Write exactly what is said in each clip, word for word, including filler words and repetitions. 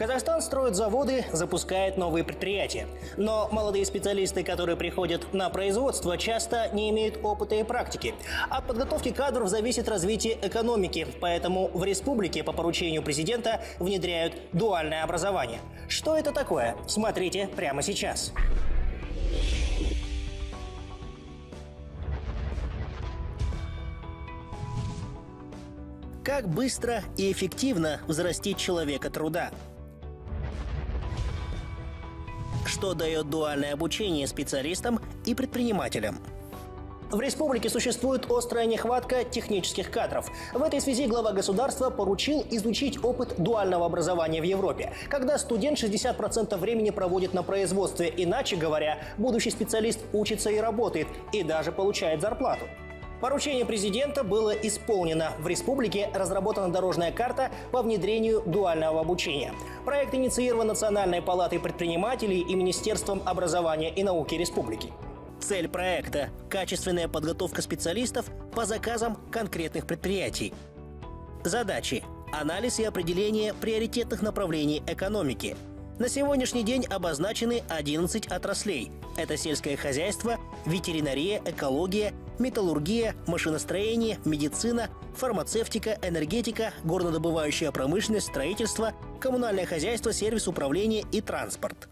Казахстан строит заводы, запускает новые предприятия. Но молодые специалисты, которые приходят на производство, часто не имеют опыта и практики. От подготовки кадров зависит развитие экономики. Поэтому в республике по поручению президента внедряют дуальное образование. Что это такое? Смотрите прямо сейчас. Как быстро и эффективно взрастить человека труда? Что дает дуальное обучение специалистам и предпринимателям? В республике существует острая нехватка технических кадров. В этой связи глава государства поручил изучить опыт дуального образования в Европе, когда студент шестьдесят процентов времени проводит на производстве. Иначе говоря, будущий специалист учится и работает, и даже получает зарплату. Поручение президента было исполнено. В республике разработана дорожная карта по внедрению дуального обучения. Проект инициирован Национальной палатой предпринимателей и Министерством образования и науки республики. Цель проекта – качественная подготовка специалистов по заказам конкретных предприятий. Задачи – анализ и определение приоритетных направлений экономики. На сегодняшний день обозначены одиннадцать отраслей. Это сельское хозяйство, ветеринария, экология, металлургия, машиностроение, медицина, фармацевтика, энергетика, горнодобывающая промышленность, строительство, коммунальное хозяйство, сервис управления и транспорт.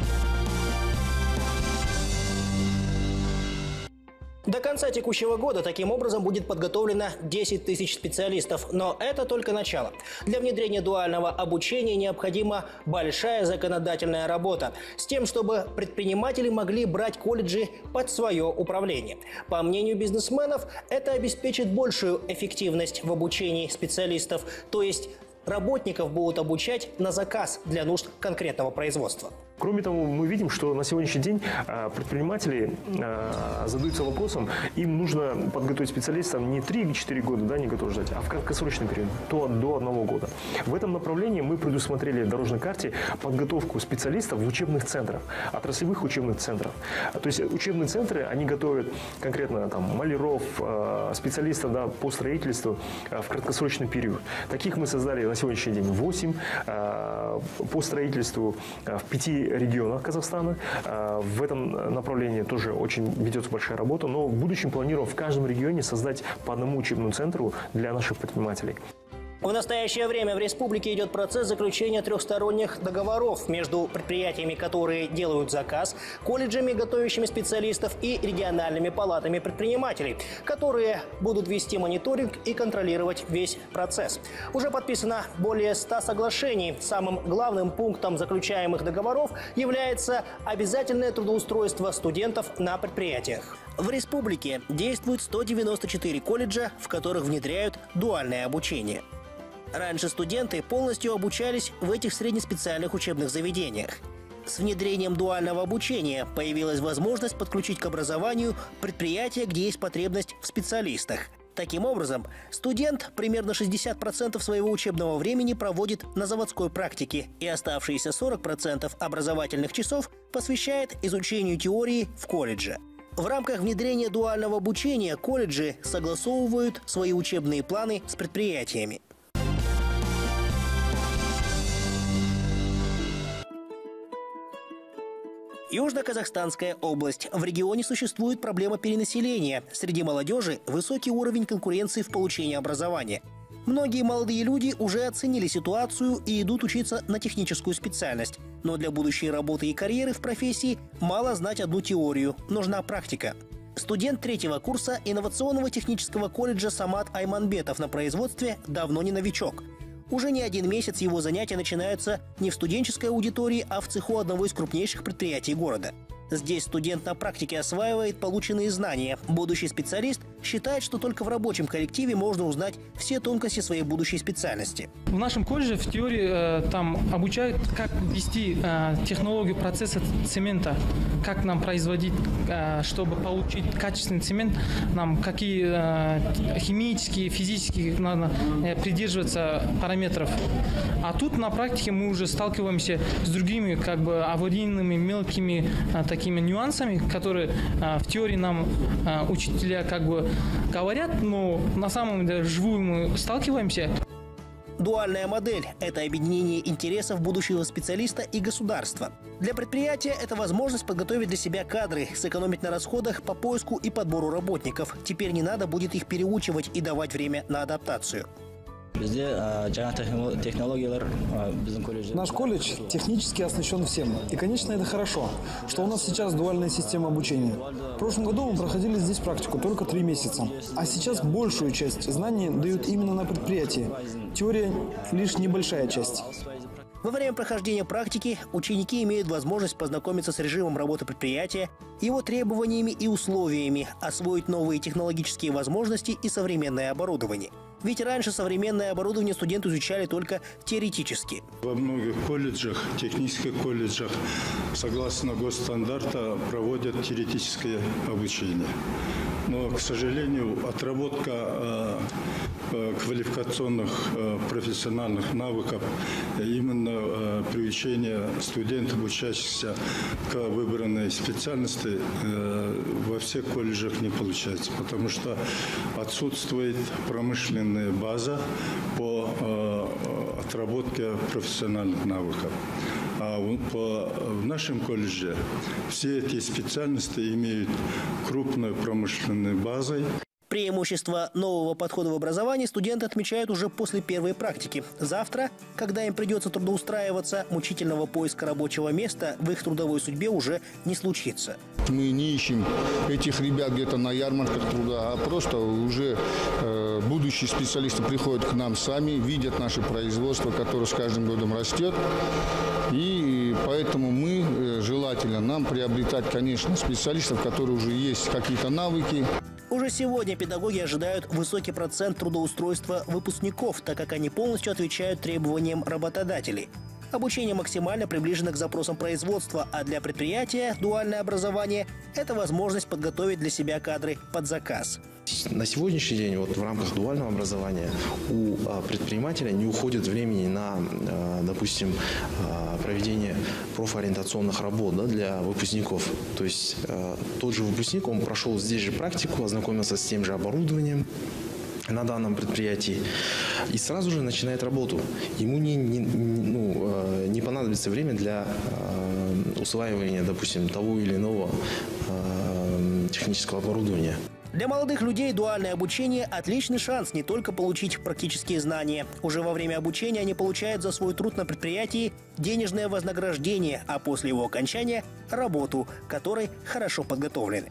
До конца текущего года таким образом будет подготовлено десять тысяч специалистов. Но это только начало. Для внедрения дуального обучения необходима большая законодательная работа с тем, чтобы предприниматели могли брать колледжи под свое управление. По мнению бизнесменов, это обеспечит большую эффективность в обучении специалистов, то есть работников будут обучать на заказ для нужд конкретного производства. Кроме того, мы видим, что на сегодняшний день предприниматели задаются вопросом, им нужно подготовить специалистов не три-четыре года, да, не готовы ждать, а в краткосрочный период, то до одного года. В этом направлении мы предусмотрели в дорожной карте подготовку специалистов в учебных центрах, отраслевых учебных центров. То есть учебные центры, они готовят конкретно там маляров, специалистов, да, по строительству в краткосрочный период. Таких мы создали на сегодняшний день восемь, по строительству в пяти регионах Казахстана. В этом направлении тоже очень ведется большая работа, но в будущем планируем в каждом регионе создать по одному учебному центру для наших предпринимателей. В настоящее время в республике идет процесс заключения трехсторонних договоров между предприятиями, которые делают заказ, колледжами, готовящими специалистов, и региональными палатами предпринимателей, которые будут вести мониторинг и контролировать весь процесс. Уже подписано более ста соглашений. Самым главным пунктом заключаемых договоров является обязательное трудоустройство студентов на предприятиях. В республике действует сто девяносто четыре колледжа, в которых внедряют дуальное обучение. Раньше студенты полностью обучались в этих среднеспециальных учебных заведениях. С внедрением дуального обучения появилась возможность подключить к образованию предприятия, где есть потребность в специалистах. Таким образом, студент примерно шестьдесят процентов своего учебного времени проводит на заводской практике, и оставшиеся сорок процентов образовательных часов посвящает изучению теории в колледже. В рамках внедрения дуального обучения колледжи согласовывают свои учебные планы с предприятиями. Южно-Казахстанская область. В регионе существует проблема перенаселения. Среди молодежи высокий уровень конкуренции в получении образования. Многие молодые люди уже оценили ситуацию и идут учиться на техническую специальность. Но для будущей работы и карьеры в профессии мало знать одну теорию, нужна практика. Студент третьего курса инновационного технического колледжа Самат Айманбетов на производстве давно не новичок. Уже не один месяц его занятия начинаются не в студенческой аудитории, а в цеху одного из крупнейших предприятий города. Здесь студент на практике осваивает полученные знания. Будущий специалист считает, что только в рабочем коллективе можно узнать все тонкости своей будущей специальности. В нашем колледже в теории э, там обучают, как ввести э, технологию процесса цемента, как нам производить, э, чтобы получить качественный цемент, нам какие э, химические, физические надо э, придерживаться параметров. А тут на практике мы уже сталкиваемся с другими как бы аварийными мелкими э, такими нюансами, которые э, в теории нам э, учителя как бы говорят, но на самом деле вживую мы сталкиваемся. Дуальная модель – это объединение интересов будущего специалиста и государства. Для предприятия это возможность подготовить для себя кадры, сэкономить на расходах по поиску и подбору работников. Теперь не надо будет их переучивать и давать время на адаптацию. Наш колледж технически оснащен всем. И, конечно, это хорошо, что у нас сейчас дуальная система обучения. В прошлом году мы проходили здесь практику только три месяца. А сейчас большую часть знаний дают именно на предприятии. Теория – лишь небольшая часть. Во время прохождения практики ученики имеют возможность познакомиться с режимом работы предприятия, его требованиями и условиями, освоить новые технологические возможности и современное оборудование. Ведь раньше современное оборудование студенты изучали только теоретически. Во многих колледжах, технических колледжах, согласно госстандарта, проводят теоретическое обучение. Но, к сожалению, отработка э, э, квалификационных э, профессиональных навыков, именно э, приучение студентов, учащихся к выбранной специальности, э, во всех колледжах не получается, потому что отсутствует промышленная база по э, отработке профессиональных навыков. А по, в нашем колледже все эти специальности имеют крупную промышленную базу. Преимущество нового подхода в образовании студенты отмечают уже после первой практики. Завтра, когда им придется трудоустраиваться, мучительного поиска рабочего места в их трудовой судьбе уже не случится. Мы не ищем этих ребят где-то на ярмарках труда, а просто уже э, будущие специалисты приходят к нам сами, видят наше производство, которое с каждым годом растет. И поэтому мы, э, желательно нам приобретать, конечно, специалистов, которые уже есть какие-то навыки. Уже сегодня педагоги ожидают высокий процент трудоустройства выпускников, так как они полностью отвечают требованиям работодателей. Обучение максимально приближено к запросам производства, а для предприятия дуальное образование – это возможность подготовить для себя кадры под заказ. На сегодняшний день вот в рамках дуального образования у предпринимателя не уходит времени на, допустим, проведение профориентационных работ, да, для выпускников. То есть тот же выпускник, он прошел здесь же практику, ознакомился с тем же оборудованием на данном предприятии и сразу же начинает работу. Ему не, не, ну, не понадобится время для усваивания, допустим, того или иного технического оборудования. Для молодых людей дуальное обучение – отличный шанс не только получить практические знания. Уже во время обучения они получают за свой труд на предприятии денежное вознаграждение, а после его окончания – работу, которой хорошо подготовлены.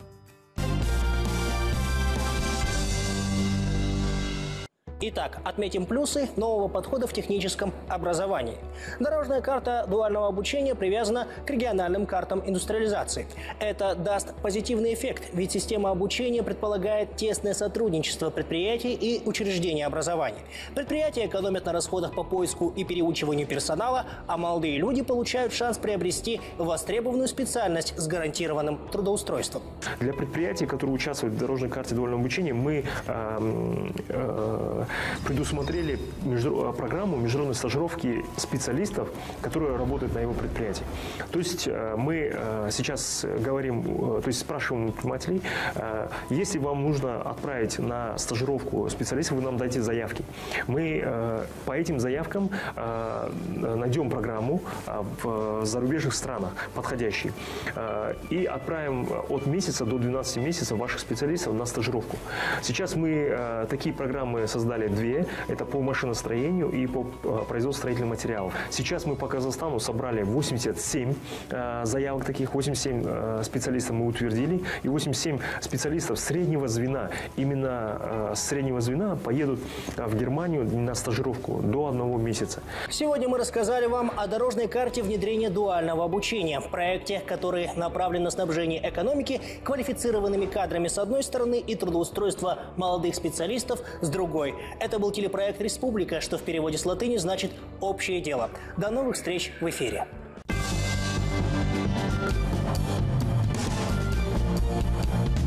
Итак, отметим плюсы нового подхода в техническом образовании. Дорожная карта дуального обучения привязана к региональным картам индустриализации. Это даст позитивный эффект, ведь система обучения предполагает тесное сотрудничество предприятий и учреждений образования. Предприятия экономят на расходах по поиску и переучиванию персонала, а молодые люди получают шанс приобрести востребованную специальность с гарантированным трудоустройством. Для предприятий, которые участвуют в дорожной карте дуального обучения, мы э, э, предусмотрели между, программу международной стажировки специалистов, которые работают на его предприятии. То есть мы сейчас говорим, то есть спрашиваем предпринимателей, если вам нужно отправить на стажировку специалистов, вы нам дайте заявки. Мы по этим заявкам найдем программу в зарубежных странах подходящие и отправим от месяца до двенадцати месяцев ваших специалистов на стажировку. Сейчас мы такие программы создали две. Это по машиностроению и по производству строительных материалов. Сейчас мы по Казахстану собрали восемьдесят семь э, заявок таких, восемьдесят семь э, специалистов мы утвердили, и восемьдесят семь специалистов среднего звена, именно э, с среднего звена поедут э, в Германию на стажировку до одного месяца. Сегодня мы рассказали вам о дорожной карте внедрения дуального обучения, в проекте, который направлен на снабжение экономики квалифицированными кадрами с одной стороны и трудоустройство молодых специалистов с другой. Это был телепроект «Республика», что в переводе с латыни значит «общее дело». До новых встреч в эфире.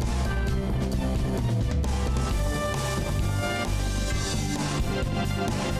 We'll be right back.